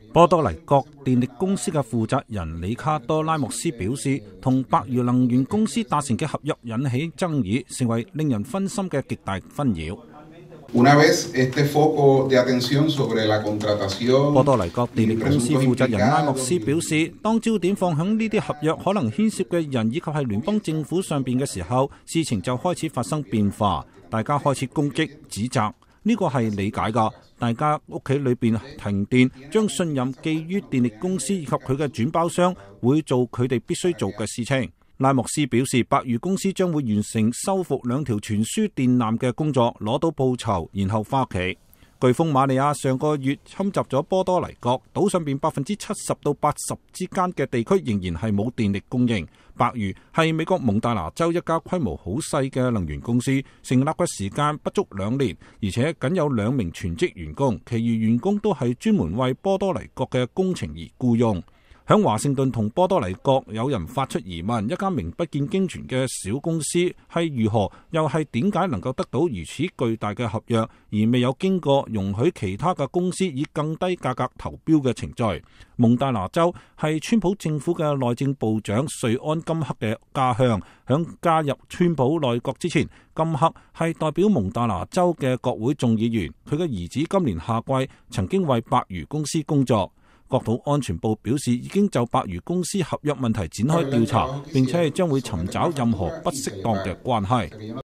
波多黎各電力公司嘅負責人里卡多拉莫斯表示，同百餘能源公司達成嘅合約引起爭議，成為令人分心嘅極大紛擾。波多黎各電力公司負責人拉莫斯表示，當焦點放響呢啲合約可能牽涉嘅人以及係聯邦政府上邊嘅時候，事情就開始發生變化，大家開始攻擊、指責。呢個係理解㗎，大家屋企裏邊停電，將信任寄於電力公司以及佢嘅轉包商，會做佢哋必須做嘅事情。拉莫斯表示，百餘公司將會完成修復2條傳輸電纜嘅工作，攞到報酬，然後返屋企。颶風瑪利亞上個月侵襲咗波多黎各，島上邊70%到80%之間嘅地區仍然係冇電力供應。百餘係美國蒙大拿州一家規模好細嘅能源公司，成立嘅時間不足2年，而且僅有2名全職員工，其餘員工都係專門為波多黎各嘅工程而僱用。響華盛頓同波多黎各有人發出疑問，一家名不見經傳嘅小公司係如何，又係點解能夠得到如此巨大嘅合約，而未有經過容許其他嘅公司以更低價格投標嘅程序？蒙大拿州係川普政府嘅內政部長瑞安金克嘅家鄉，響加入川普內閣之前，金克係代表蒙大拿州嘅國會眾議員，佢嘅兒子今年夏季曾經為百餘公司工作。國土安全部表示，已經就百餘公司合約問題展開調查，並且係將會尋找任何不適當嘅關係。